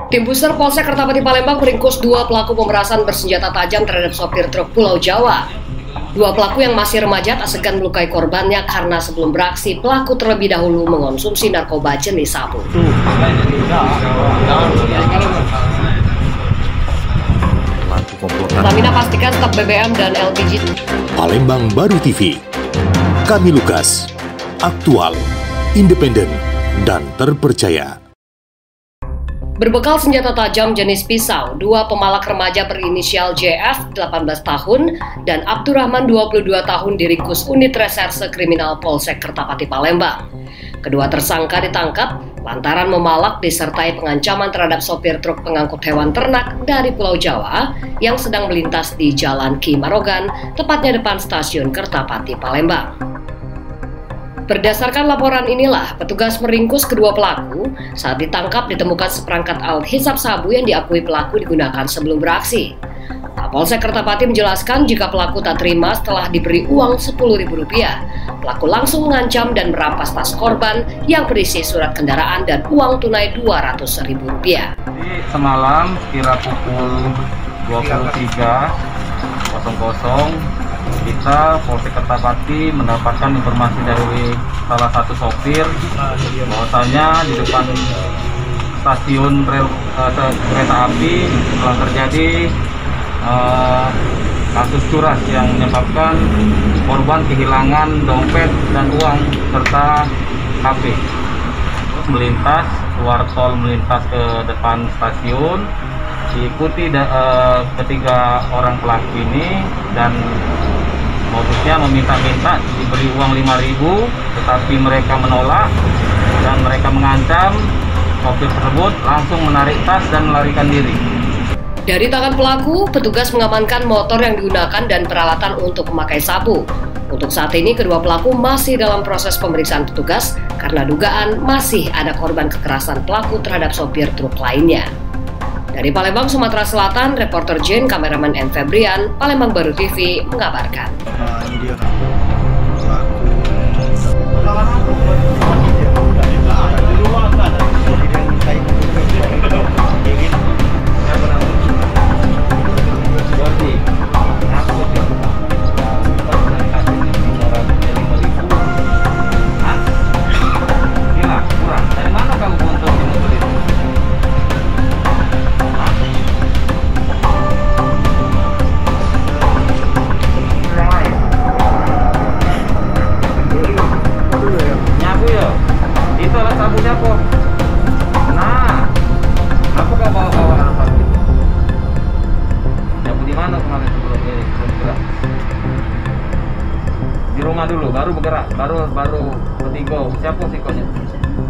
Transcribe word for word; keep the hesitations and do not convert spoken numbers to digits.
Tim Booster Polsek Kertapati Palembang meringkus dua pelaku pemerasan bersenjata tajam terhadap sopir truk Pulau Jawa. Dua pelaku yang masih remaja tak segan melukai korbannya karena sebelum beraksi, pelaku terlebih dahulu mengonsumsi narkoba jenis sabu. Pertamina pastikan stok B B M dan L P G. Palembang Baru T V. Kami Lukas. Aktual, independen, dan terpercaya. Berbekal senjata tajam jenis pisau, dua pemalak remaja berinisial J F, delapan belas tahun, dan Abdurrahman, dua puluh dua tahun, diringkus unit reserse kriminal Polsek Kertapati Palembang. Kedua tersangka ditangkap lantaran memalak disertai pengancaman terhadap sopir truk pengangkut hewan ternak dari Pulau Jawa yang sedang melintas di Jalan Ki Marogan, tepatnya depan stasiun Kertapati Palembang. Berdasarkan laporan inilah, petugas meringkus kedua pelaku. Saat ditangkap ditemukan seperangkat alat hisap sabu yang diakui pelaku digunakan sebelum beraksi. Kapolsek Kertapati menjelaskan jika pelaku tak terima setelah diberi uang sepuluh ribu rupiah. Pelaku langsung mengancam dan merampas tas korban yang berisi surat kendaraan dan uang tunai dua ratus ribu rupiah. Jadi semalam kira pukul dua puluh tiga kita Polsek Kertapati mendapatkan informasi dari salah satu sopir bahwasanya di depan stasiun rel uh, kereta api telah terjadi uh, kasus curas yang menyebabkan korban kehilangan dompet dan uang serta H P. Terus melintas keluar tol, melintas ke depan stasiun, diikuti uh, ketiga orang pelaku ini dan modusnya meminta-minta diberi uang lima ribu, tetapi mereka menolak dan mereka mengancam. Sopir tersebut langsung menarik tas dan melarikan diri. Dari tangan pelaku, petugas mengamankan motor yang digunakan dan peralatan untuk memakai sabu. Untuk saat ini, kedua pelaku masih dalam proses pemeriksaan petugas karena dugaan masih ada korban kekerasan pelaku terhadap sopir truk lainnya. Dari Palembang, Sumatera Selatan, reporter Jane, kameramen N. Febrian, Palembang Baru T V mengabarkan. Nah, ini dia kan. Nah, aku gak bawa-bawa apa gitu. Nyapu di mana kemarin sebelum ini belum gerak? Di rumah dulu, baru bergerak, baru baru ketiga. Siapa sikonya?